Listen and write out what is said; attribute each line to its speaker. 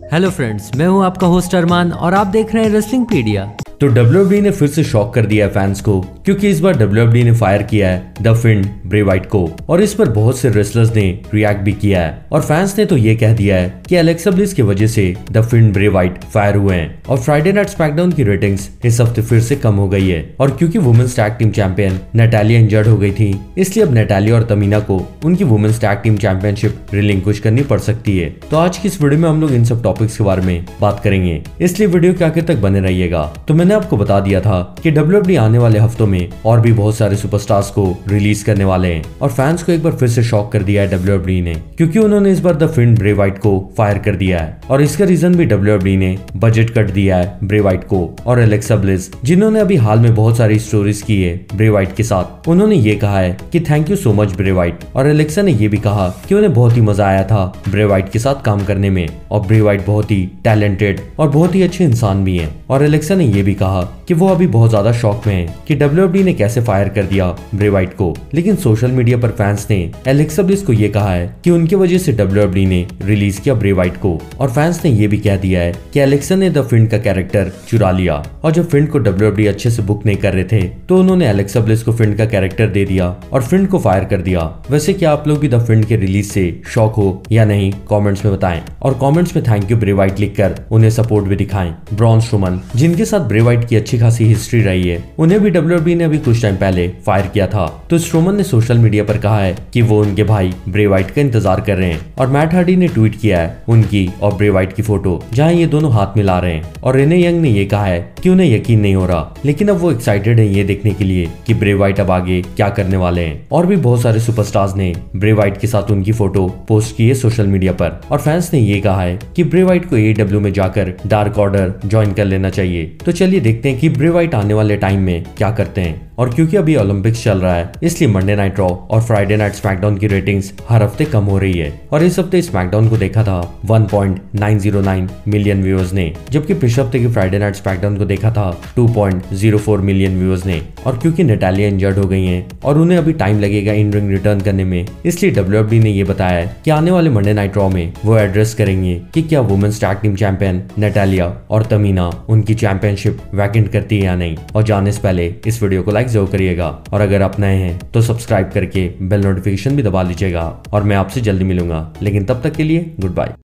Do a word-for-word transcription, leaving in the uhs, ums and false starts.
Speaker 1: Hello friends, मैं हूं आपका होस्ट अरमान और आप देख रहे हैं रेसलिंग पीडिया।
Speaker 2: तो डब्ल्यू डब्ल्यू ई ने फिर से शॉक कर दिया है फैंस को, क्योंकि इस बार डब्ल्यू डब्ल्यू ई ने फायर किया है द फिंड ब्रे वाइट को और इस पर बहुत से रेसलर्स ने रिएक्ट भी किया है और फैंस ने तो ये कह दिया है कि एलेक्सा ब्लिस की वजह से द फिंड ब्रे वाइट फायर हुए हैं। और फ्राइडे नाइट स्मैकडाउन की रेटिंग्स इस हफ्ते फिर से कम हो गई है और क्योंकि women's tag team champion Natalya injured हो गई थी, इसलिए अब नैटालिया और तमीना को उनकी women's tag team championship relinquish करनी पड़ सकती है। तो आज की इस वीडियो में हम लोग इन सब टॉपिक्स के बारे में बात करेंगे, इसलिए वीडियो के आखिर तक बने रहिएगा। तो मैंने आपको बता दिया था कि डब्ल्यू डब्ल्यू ई आने वाले हफ्तों में और भी बहुत सारे सुपरस्टार्स को रिलीज करने वाले हैं और फैंस को एक बार फिर से शॉक कर दिया है डब्ल्यू डब्ल्यू ई ने, क्योंकि उन्होंने इस बार द फिंड ब्रे वाइट को फायर कर दिया है। और इसका रीजन भी डब्ल्यू डब्ल्यू ई ने बजट कट दिया है ब्रे वाइट को और एलेक्सा ब्लिस, जिन्होंने अभी हाल में बहुत सारी स्टोरीज की है ब्रे वाइट के साथ। उन्होंने ये कहा है कि thank you so much Bray Wyatt, और एलेक्सा ने ये भी कहा कि उन्हें बहुत ही मजा आया था ब्रे वाइट के साथ काम करने में और ब्रे वाइट बहुत ही टैलेंटेड और बहुत ही अच्छे इंसान भी हैं। और एलेक्सा ने ये भी कहा कि वो अभी बहुत ज्यादा शॉक में है कि डब्ल्यू डब्ल्यू ई ने कैसे फायर कर दिया ब्रे वाइट को। लेकिन सोशल मीडिया पर फैंस ने एलेक्सा ब्लिस को ये कहा है कि उनकी वजह से डब्ल्यू डब्ल्यू ई ने रिलीज किया ब्रे वाइट को, और फैंस ने ये भी कह दिया है कि एलेक्सा ने द फिंड का कैरेक्टर चुरा लिया। और जब फिंड को डब्ल्यू डब्ल्यू ई अच्छे से बुक नहीं कर रहे थे तो उन्होंने एलेक्सा ब्लिस को फिंड का कैरेक्टर दे दिया और फिंड को फायर कर दिया। वैसे क्या आप लोग भी द फिंड के रिलीज से शॉक हो या नहीं, कमेंट्स में बताएं और कमेंट्स में थैंक यू ब्रे वाइट लिखकर उन्हें सपोर्ट भी दिखाएं। ब्रॉन स्ट्रोमन, जिनके साथ ब्रे वाइट की अच्छी खासी हिस्ट्री रही है, उन्हें भी डब्ल्यू डब्ल्यू ई ने अभी कुछ टाइम पहले फायर किया था। तो स्ट्रोमन ने सोशल मीडिया पर कहा है कि वो उनके भाई ब्रे वाइट का इंतजार कर रहे हैं, और मैट हार्डी ने ट्वीट किया है उनकी और ब्रे वाइट की फोटो जहां ये दोनों हाथ मिला रहे हैं। और रेने यंग ने ये कहा है कि उन्हें यकीन नहीं हो रहा, लेकिन अब वो एक्साइटेड है ये देखने के लिए कि ब्रे वाइट अब आगे क्या करने वाले हैं। और भी बहुत सारे सुपरस्टार्स ने ब्रे वाइट के साथ उनकी फोटो पोस्ट की है सोशल मीडिया पर, और फैंस ने ये कहा है कि ब्रे वाइट को ए डब्ल्यू में जाकर डार्क ऑर्डर ज्वाइन कर लेना चाहिए। तो चलिए देखते हैं कि ब्रे वाइट आने वाले टाइम में क्या करते हैं। और क्योंकि अभी ओलंपिक्स चल रहा है, इसलिए मंडे नाइट रॉ और फ्राइडे नाइट स्मैकडाउन की रेटिंग्स हर हफ्ते कम हो रही है। और इस हफ्ते स्मैकडाउन को देखा था one point nine zero nine million viewers ने, जबकि पिछले हफ्ते की फ्राइडे नाइट स्मैकडाउन को देखा था two point zero four million viewers ने। और क्योंकि नैटालिया इंजर्ड हो गई हैं और उन्हें अभी टाइम लगेगा इन रिंग रिटर्न करने में, इसलिए डब्ल्यू डब्ल्यू ई ने ये बताया है कि आने वाले मंडे नाइट रॉ में वो एड्रेस करेंगे कि क्या women's tag team champion Natalya और तमीना उनकी चैंपियनशिप वैकेंट करती है या नहीं। और जाने से पहले इस वीडियो को लाइक जरूर करिएगा, और अगर आप नए हैं तो सब्सक्राइब करके बेल नोटिफिकेशन भी दबा लीजिएगा। और मैं आपसे जल्दी मिलूंगा, लेकिन तब तक के लिए गुड बाय।